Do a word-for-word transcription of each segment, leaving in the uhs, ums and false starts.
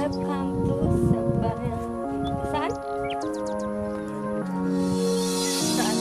Welcome to Sagbayan. Saan? Saan?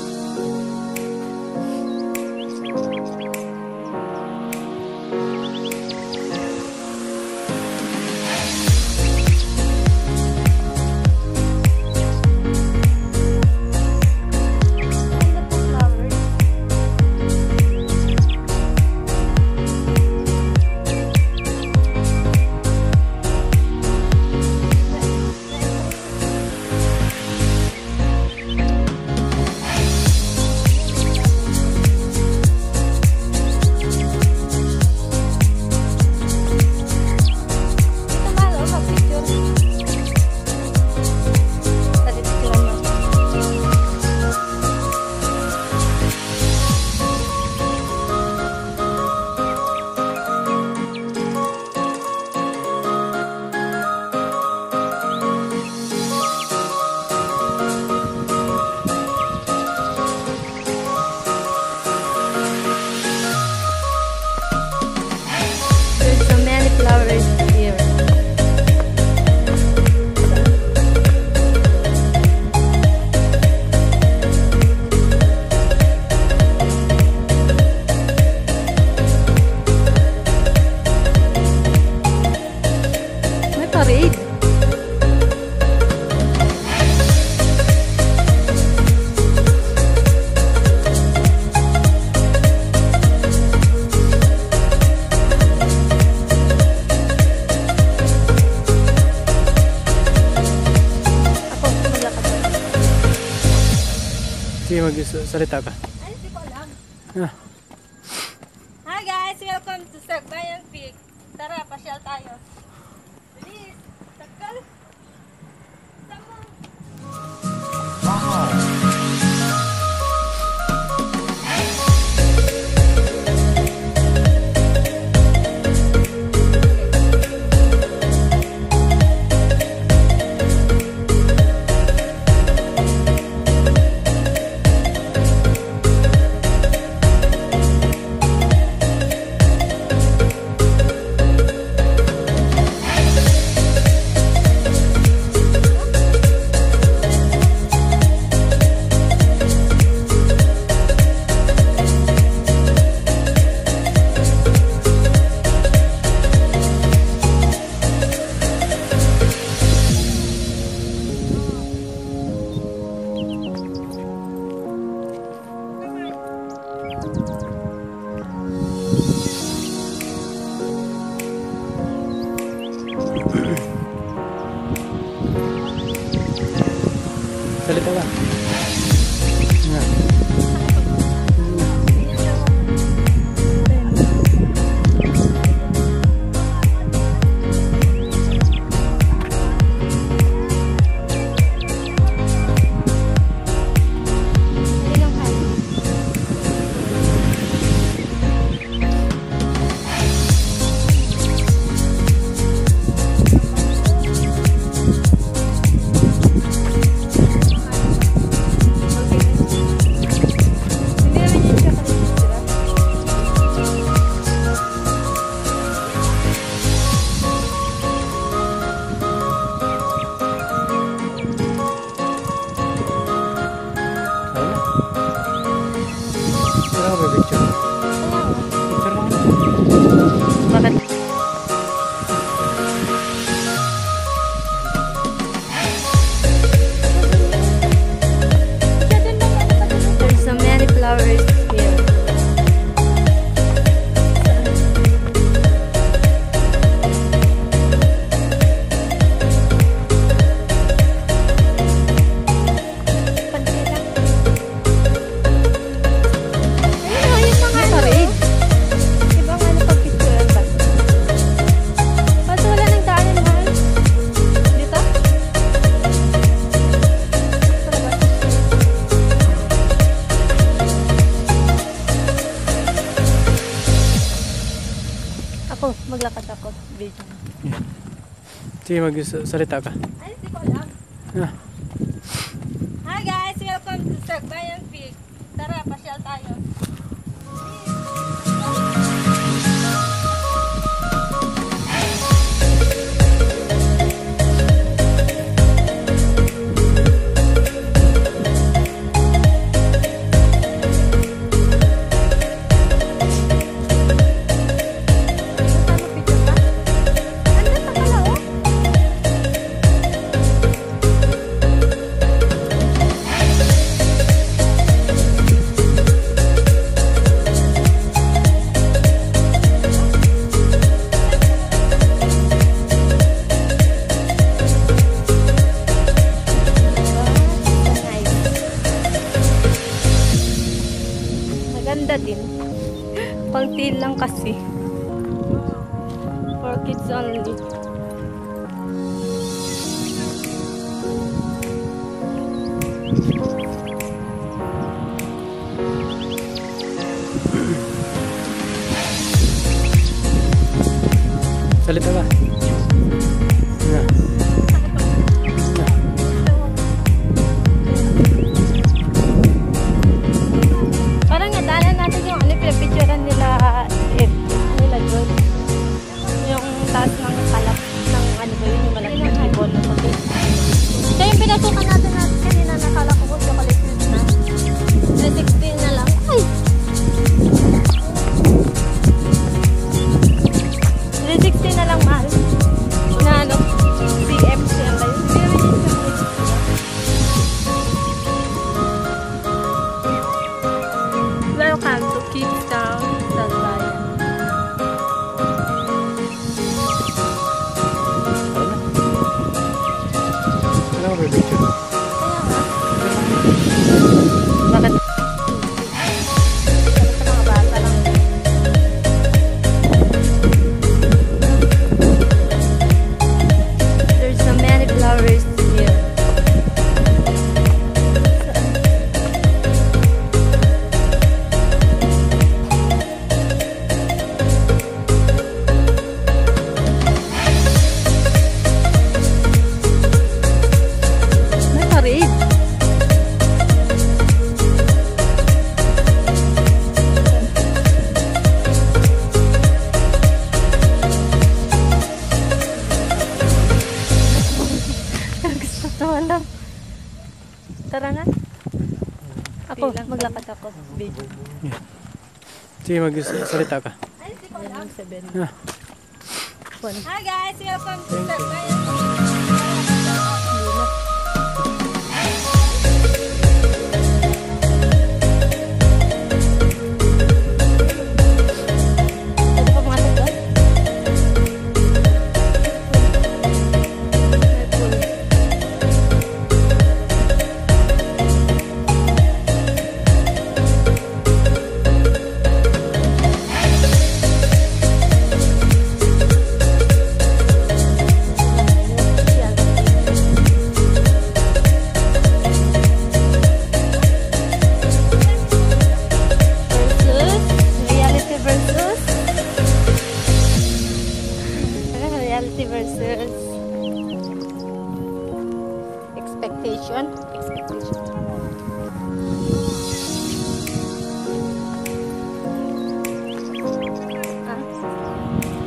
Flowers here. May parade. Sige, magsalita ka. Ay, hindi ko alam. Ah. Hi guys! Welcome to Sagbayan Peak. Tara, pasyal tayo. Bilis! Tagal! Tama! Wow! Salita ka. Yeah. There's so many flowers here. Ako, maglakad ako. Video. Yeah. Sige, magsalita ka. Ay, hindi ko alam. Ah. Hi guys! Welcome to Sagbayan Peak. Tara, pasyal tayo. Bilis! kids only. Salita ka. Nga. Parang nadaanan natin yung ano, pinapicturean nila, eh, nila doon. Yung taas ng kalap ng ano ba yun, yung malaking ibon na puti. Kaya yung pinasukan natin natin kanina, nakala ko kung chocolate fruit na. three sixty na lang. Ay! three sixty na lang, mahal. Na ano, C M C ang tayo. Welcome to Kids Town, Salbayan. Ano ba picture? Bakit? Sa mga bata lang. There's so many flowers here. May parade. Gusto naman lang. Tara na. Ako, maglakad ako. Video. Sige, magsalita ka. Ah. Hi guys, welcome to Salbayan. Pwede pa pumasok doon? May pool. Versus, reality versus reality versus expectation. Expectation. Ah.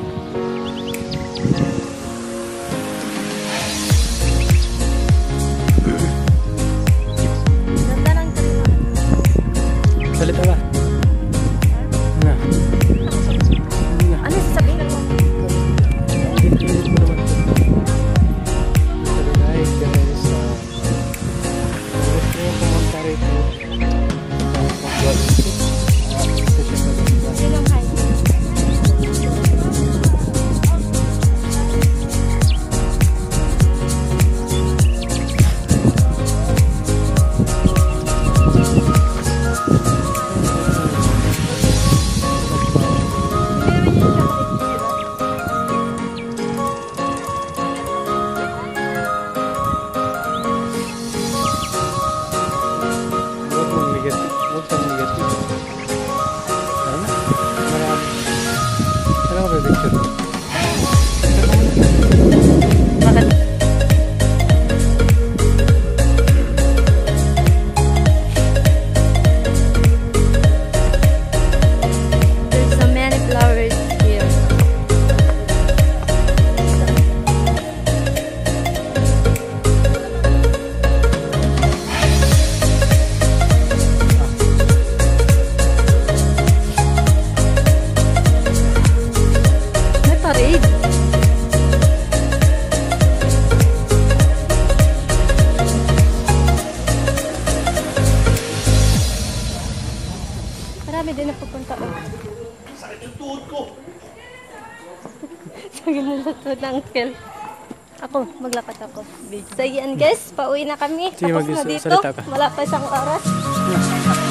Ganda ng tree. Salita ka. Nga. Nga. Ano sasabihin mo? Hindi mo naman ito. Guys, guys, uh, gusto nyo pumunta rito. Sa pag-vlog. Ah, gusto siya maganda. Ilang height? Meron yung chocolate, di ba? Huwag mong negative. Huwag kang negative. Ano? Marami. Ano ba picture? Bakit? There's so many flowers here. May parade. Marami din na pupunta. Oh. Sakit yung tuhod ko. Sakit na sa tuhod ng uncle. Ako, maglakad ako. So yan guys, pauwi na kami. Sige, Tapos na mag- dito. salita ka. Wala pa isang oras. Nga.